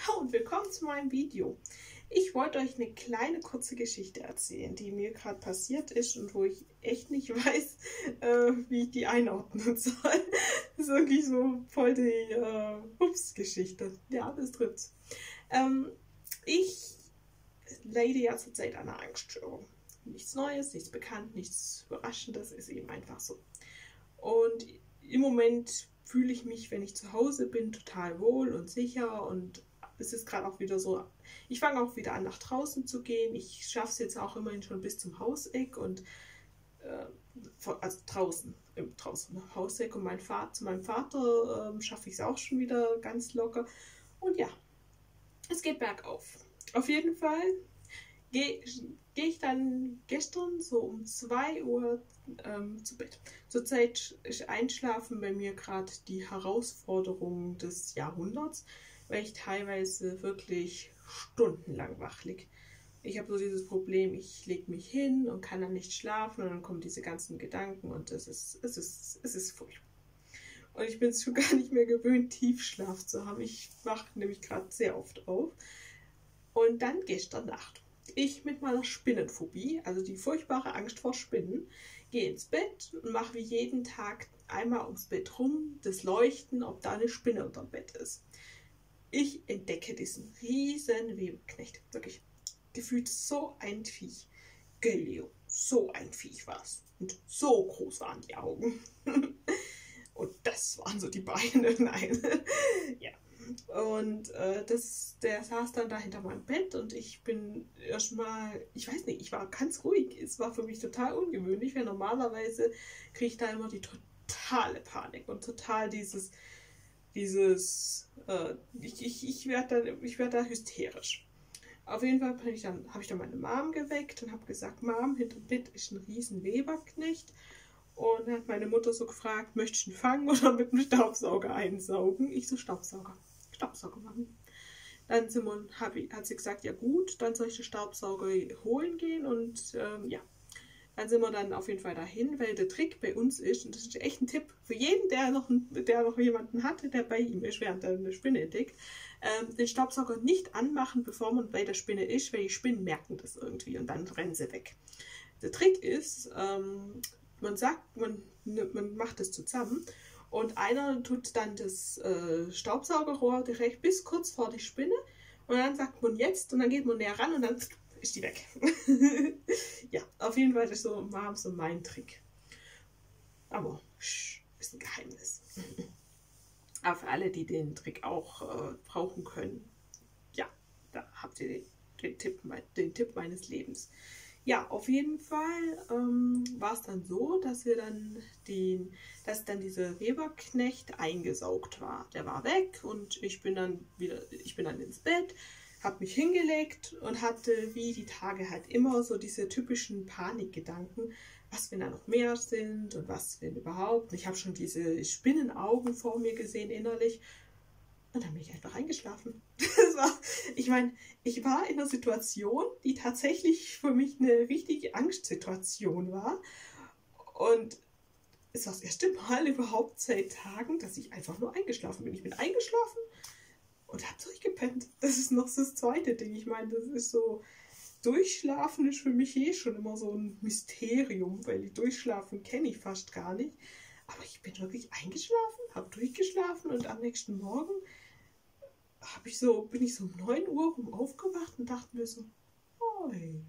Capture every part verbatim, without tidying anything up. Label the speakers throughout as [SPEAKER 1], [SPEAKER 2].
[SPEAKER 1] Hallo und willkommen zu meinem Video. Ich wollte euch eine kleine kurze Geschichte erzählen, die mir gerade passiert ist und wo ich echt nicht weiß, äh, wie ich die einordnen soll. Das ist wirklich so voll die äh, Ups-Geschichte. Ja, das trifft's. Ähm, ich leide ja zurzeit an einer Angststörung. Nichts Neues, nichts bekannt, nichts Überraschendes, ist eben einfach so. Und im Moment fühle ich mich, wenn ich zu Hause bin, total wohl und sicher, und es ist gerade auch wieder so, ich fange auch wieder an, nach draußen zu gehen. Ich schaffe es jetzt auch immerhin schon bis zum Hauseck und äh, also draußen, im draußen im Hauseck, und mein Vater, zu meinem Vater äh, schaffe ich es auch schon wieder ganz locker. Und ja, es geht bergauf. Auf jeden Fall gehe geh ich dann gestern so um zwei Uhr ähm, zu Bett. Zurzeit ist Einschlafen bei mir gerade die Herausforderung des Jahrhunderts, weil ich teilweise wirklich stundenlang wach liege. Ich habe so dieses Problem, ich lege mich hin und kann dann nicht schlafen, und dann kommen diese ganzen Gedanken, und es ist, es ist, es ist furchtbar. Und ich bin es schon gar nicht mehr gewöhnt, Tiefschlaf zu haben. Ich wache nämlich gerade sehr oft auf. Und dann gestern Nacht, ich mit meiner Spinnenphobie, also die furchtbare Angst vor Spinnen, gehe ins Bett und mache wie jeden Tag einmal ums Bett rum das Leuchten, ob da eine Spinne unter dem Bett ist. Ich entdecke diesen riesen Weberknecht, wirklich gefühlt so ein Viech. Geleo, so ein Viech war es. Und so groß waren die Augen. Und das waren so die Beine, nein. Ja. Und äh, das, der saß dann da hinter meinem Bett, und ich bin erstmal, ich weiß nicht, ich war ganz ruhig. Es war für mich total ungewöhnlich, weil normalerweise kriege ich da immer die totale Panik und total dieses, dieses, äh, ich, ich, ich werde da, ich werd da hysterisch. Auf jeden Fall habe ich, dann, hab ich dann meine Mom geweckt und habe gesagt, Mom, hinterm Bett ist ein riesen Weberknecht. Und dann hat meine Mutter so gefragt, möchtest du ihn fangen oder mit dem Staubsauger einsaugen? Ich so, Staubsauger. Staubsauger machen. Dann sind wir, hab ich, hat sie gesagt, ja gut, dann soll ich den Staubsauger holen gehen, und ähm, ja, dann sind wir dann auf jeden Fall dahin, weil der Trick bei uns ist, und das ist echt ein Tipp für jeden, der noch, der noch jemanden hatte, der bei ihm ist, während er eine Spinne entdeckt, ähm, den Staubsauger nicht anmachen, bevor man bei der Spinne ist, weil die Spinnen merken das irgendwie und dann rennen sie weg. Der Trick ist, ähm, man sagt, man, man macht das zusammen. Und einer tut dann das äh, Staubsaugerrohr direkt bis kurz vor die Spinne, und dann sagt man jetzt, und dann geht man näher ran und dann ist die weg. Ja, auf jeden Fall ist so, war so mein Trick. Aber sch, ist ein Geheimnis. Aber für alle, die den Trick auch äh, brauchen können, ja, da habt ihr den, den, Tipp, den Tipp meines Lebens. Ja, auf jeden Fall ähm, war es dann so, dass wir dann den, dass dann dieser Weberknecht eingesaugt war. Der war weg, und ich bin dann wieder, ich bin dann ins Bett, habe mich hingelegt und hatte wie die Tage halt immer so diese typischen Panikgedanken, was wenn da noch mehr sind und was wenn überhaupt. Ich habe schon diese Spinnenaugen vor mir gesehen innerlich. Und dann bin ich einfach eingeschlafen. Das war, ich meine, ich war in einer Situation, die tatsächlich für mich eine richtige Angstsituation war. Und es war das erste Mal überhaupt seit Tagen, dass ich einfach nur eingeschlafen bin. Ich bin eingeschlafen und habe durchgepennt. Das ist noch das zweite Ding. Ich meine, das ist so, Durchschlafen ist für mich eh schon immer so ein Mysterium, weil die Durchschlafen kenne ich fast gar nicht. Aber ich bin wirklich eingeschlafen, habe durchgeschlafen, und am nächsten Morgen hab ich so, bin ich so um neun Uhr rum aufgewacht und dachte mir so, oi.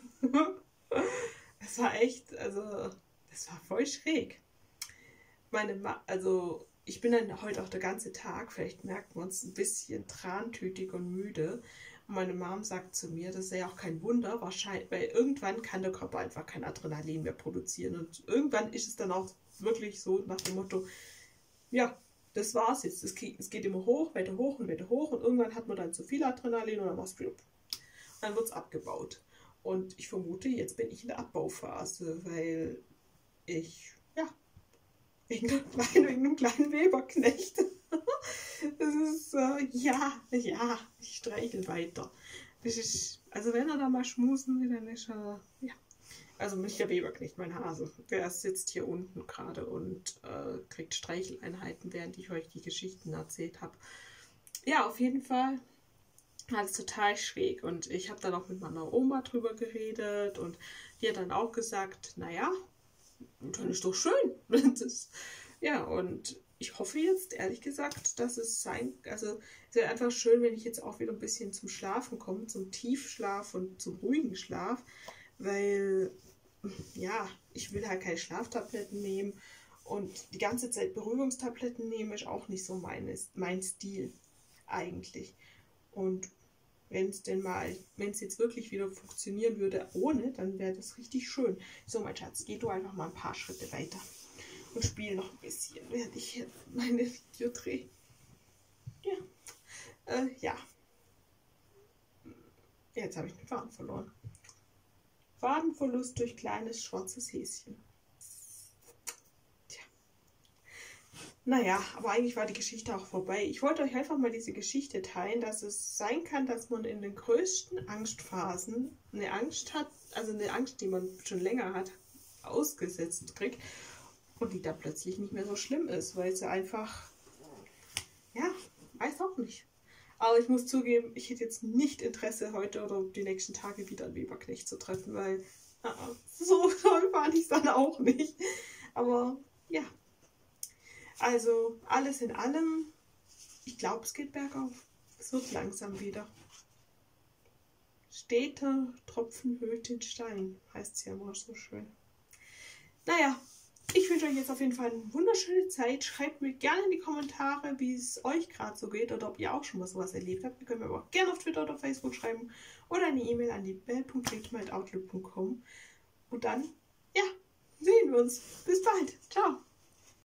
[SPEAKER 1] Das war echt, also, das war voll schräg. Meine Ma also, ich bin dann heute auch der ganze Tag, vielleicht merkt man es, ein bisschen trantütig und müde. Und meine Mom sagt zu mir, das sei ja auch kein Wunder, wahrscheinlich, weil irgendwann kann der Körper einfach kein Adrenalin mehr produzieren. Und irgendwann ist es dann auch wirklich so nach dem Motto, ja, das war's jetzt. Es geht immer hoch, weiter hoch und weiter hoch, und irgendwann hat man dann zu viel Adrenalin und dann war's blub. Dann wird es abgebaut. Und ich vermute, jetzt bin ich in der Abbauphase, weil ich, ja, wegen einem kleinen, wegen einem kleinen Weberknecht. Das ist, äh, ja, ja, ich streichel weiter. Das ist, also wenn er da mal schmusen will, dann ist er, ja. Also nicht der Weberknecht, mein Hase. Der sitzt hier unten gerade und äh, kriegt Streicheleinheiten, während ich euch die Geschichten erzählt habe. Ja, auf jeden Fall Das ist total schräg. Und ich habe dann auch mit meiner Oma drüber geredet und die hat dann auch gesagt, naja, dann ist doch schön. Das, ja, und ich hoffe jetzt, ehrlich gesagt, dass es sein, also es wäre einfach schön, wenn ich jetzt auch wieder ein bisschen zum Schlafen komme, zum Tiefschlaf und zum ruhigen Schlaf, weil, ja, ich will halt keine Schlaftabletten nehmen und die ganze Zeit Beruhigungstabletten nehmen ist auch nicht so mein, mein Stil eigentlich. Und wenn es denn mal, wenn es jetzt wirklich wieder funktionieren würde ohne, dann wäre das richtig schön. So, mein Schatz, geh du einfach mal ein paar Schritte weiter und spiel noch ein bisschen, während ich hier meine Video drehe. Ja. Äh, ja. Jetzt habe ich den Faden verloren. Fadenverlust durch kleines schwarzes Häschen. Naja, aber eigentlich war die Geschichte auch vorbei. Ich wollte euch einfach mal diese Geschichte teilen, dass es sein kann, dass man in den größten Angstphasen eine Angst hat, also eine Angst, die man schon länger hat, ausgesetzt kriegt und die da plötzlich nicht mehr so schlimm ist, weil sie einfach, ja, weiß auch nicht. Aber ich muss zugeben, ich hätte jetzt nicht Interesse, heute oder die nächsten Tage wieder einen Weberknecht zu treffen, weil uh, so toll fand ich es dann auch nicht. Aber ja. Also alles in allem, ich glaube, es geht bergauf. Es wird langsam wieder. Steter Tropfen höhlt den Stein, heißt es ja immer so schön. Naja, ich wünsche euch jetzt auf jeden Fall eine wunderschöne Zeit. Schreibt mir gerne in die Kommentare, wie es euch gerade so geht oder ob ihr auch schon mal sowas erlebt habt. Ihr könnt mir aber auch gerne auf Twitter oder Facebook schreiben oder eine E-Mail an die bell punkt legtime at outlook punkt com. Und dann, ja, sehen wir uns. Bis bald. Ciao.